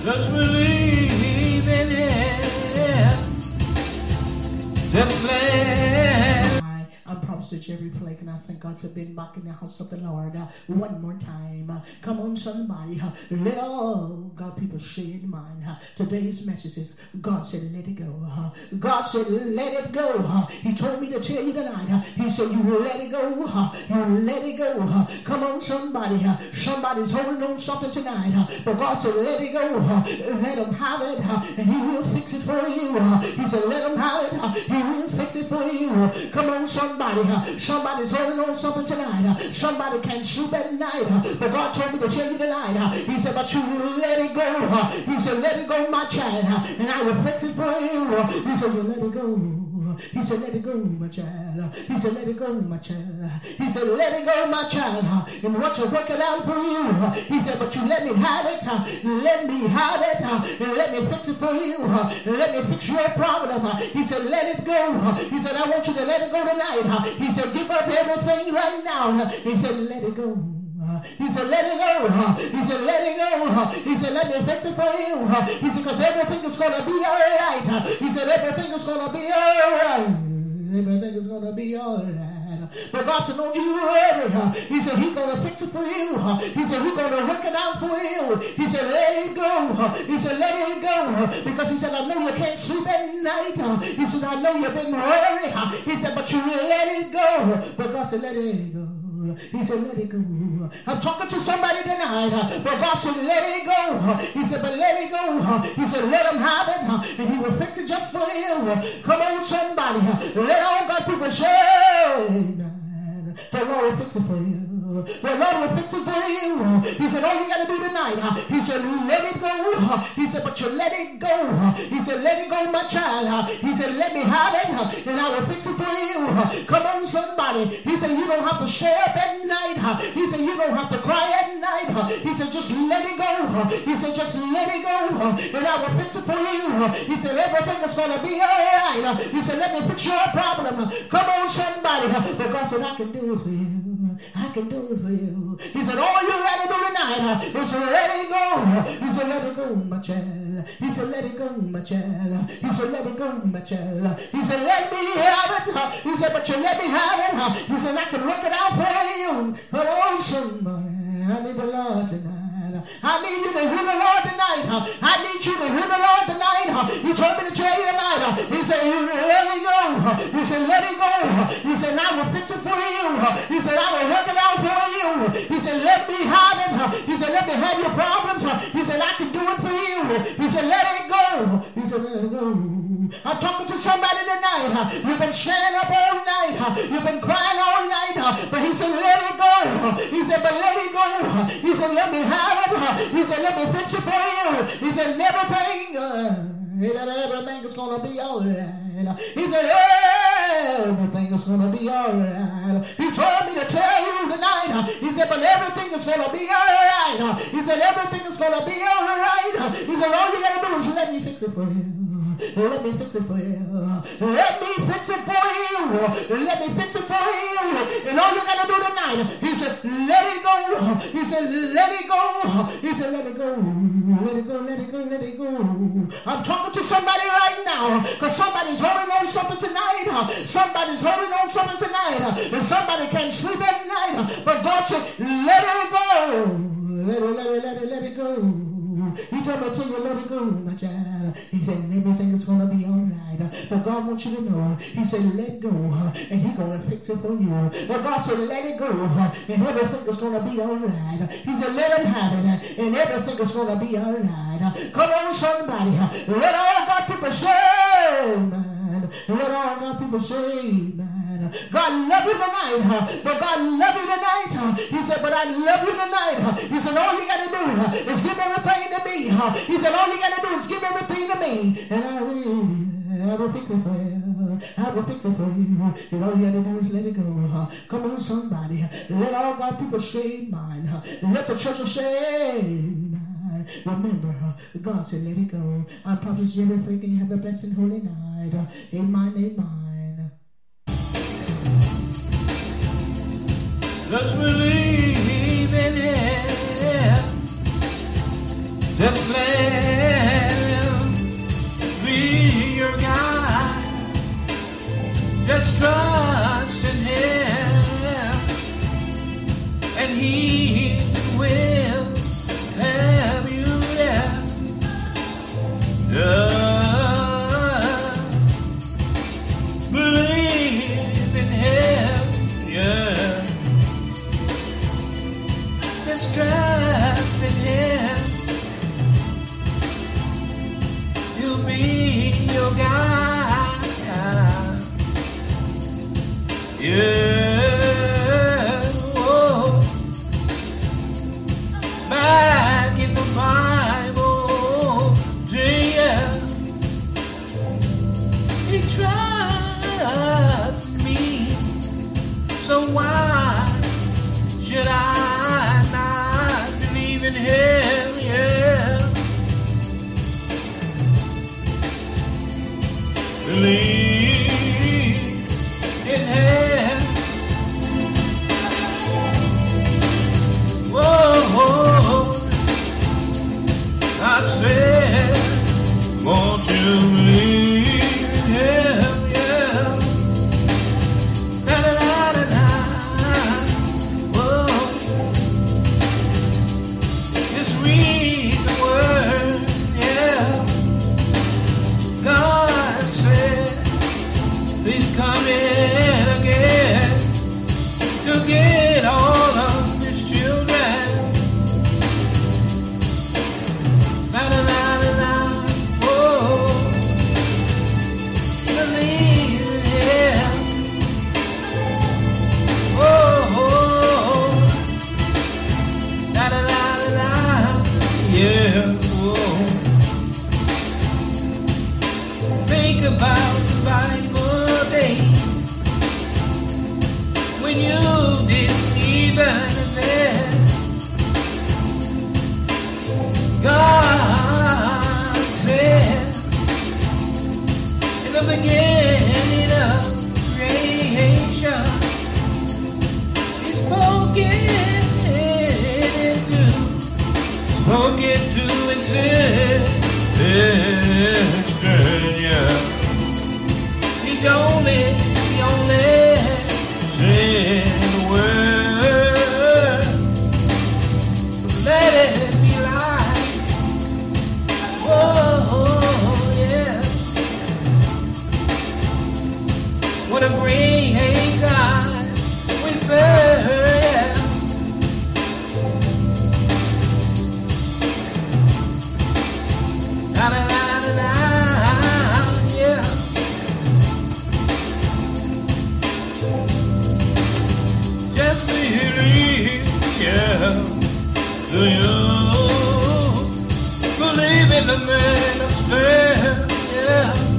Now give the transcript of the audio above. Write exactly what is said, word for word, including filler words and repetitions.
Just believe in it. Just let. Hi, I'm Prophetess Jerri Flake, and I thank God for being back in the house of the Lord uh, one more time. Uh, come on, somebody. Uh, let all God people say in mind. Uh, today's message is God said, let it go. Uh, God said, let it go. Uh, he told me to tell you tonight. Uh, he said, you let it go. Uh, you let it go. Uh, come on, somebody. Uh, somebody's holding on something tonight. Uh, but God said, let it go. Uh, let him have it. Uh, and he will fix it for you. Uh, he said, let him have it. Uh, he will fix it for you. Uh, come on, somebody. Uh, somebody's holding on something tonight. Uh, somebody can't sleep at night. Uh, but God told me to tell you tonight. Uh, he said, but you let it go. Uh, he said, let it go, my child. Uh, and I will fix it for you. Uh, he said, you let it go. He said, let it go, my child. He said, let it go, my child. He said, let it go, my child. And what you work it out for you. He said, but you let me have it. Let me have it. And let me fix it for you. And let me fix your problem. He said, let it go. He said, I want you to let it go tonight. He said, give up everything right now. He said, let it go. He said, let it go. He said, let it go. He said, let me fix it for you. He said, because everything is going to be all right. He said, everything is going to be all right. Everything is going to be all right. But God said, don't you worry. He said, he's going to fix it for you. He said, he's going to work it out for you. He said, let it go. He said, let it go. Because he said, I know you can't sleep at night. He said, I know you've been worried. He said, but you let it go. But God said, let it go. He said, let it go. I'm talking to somebody tonight, but God said, let it go. He said, but let it go. He said, let him have it, and he will fix it just for you. Come on, somebody. Let all God people say, man, the Lord will fix it for you. The Lord will fix it for you. He said, all you got to do tonight, he said, let it go. He said, but you let it go. He said, let it go, my child. He said, let me have it, and I will fix it for you. Come on, somebody. He said, you don't have to stay up at night. He said, you don't have to cry at night. He said, just let it go. He said, just let it go, and I will fix it for you. He said, everything is going to be all right. He said, let me fix your problem. Come on, somebody. But God said, I can do it for you. I can do it for you. He said, all you got to do tonight is let it go. He said, let it go, my child. He said, let it go, my child. He said, let it go, my child. He said, let me have it. He said, but you let me have it. He said, I can work it out for you. But oh, somebody, I need the Lord tonight. I need you to hear the Lord tonight. I need you to hear the Lord tonight. He told me to tell you tonight. He said, let it go. He said, let it go. He said, I will fix it for you. He said, I will work it out for you. He said, let me have it. He said, let me have your problems. He said, I can do it for you. He said, let it go. He said, let it go. I'm talking to somebody tonight. You've been staying up all night. You've been crying all night. But he said, let it go. He said, but let it go. He said, let me have it. He said, let me fix it for you. He said, everything, uh, everything is going to be all right. He said, everything is going to be all right. He told me to tell you tonight. He said, but everything is going to be all right. He said, everything is going to be all right. He said, all you got to do is let me fix it for you. Let me fix it for you. Let me fix it for you. Let me fix it for you. And all you got to do tonight, he said, let it go. He said, let it go. He said, let it go. Let it go, let it go, let it go. I'm talking to somebody right now, because somebody's holding on something tonight. Somebody's holding on something tonight. And somebody can't sleep at night. But God said, let it go. Let it, let it, let it, let it go. He told me to tell you, let it go, my child. He said, everything is going to be all right. But God wants you to know, he said, let go, and he's going to fix it for you. But God said, let it go, and everything is going to be all right. He said, let him have it, and everything is going to be all right. Come on, somebody. Let all God people say, man. Let all God people say, man. God love you tonight, but God love you tonight. He said, but I love you tonight. He said, all you got to do is give everything to me. He said, all you got to do is give everything to me, and I will, I will fix it for you. I will fix it for you. And all you got to do is let it go. Come on, somebody. Let all God people say mine. Let the church say mine. Remember, God said, let it go. I'm Prophetess Jerri Flake, and have a blessed and holy night. Amen, amen. Just believe in it. Just let Just trust in Him. He'll be your guide. Yeah. Whoa. Back in the Bible, yeah. He trusts me. So why should I not believe in Him? Yeah. Believe in Him. Whoa, I said, won't you believe in Him? Yeah. Da da da da da. Whoa. Just read the word. Yeah. God said He's coming again to get all of His children. La la la la la. Whoa. Believe in Him. Whoa. La la la la la. Yeah. Whoa. Think about the Bible days when you didn't even exist. God said in the beginning of creation, He spoke it into, spoke it to exist. Yeah. He's only, he only said the word. So let it be light. Whoa, yeah. What a great God we serve, yeah. La la la la la, yeah. Just believe, yeah. Do you believe in the man of strength, yeah?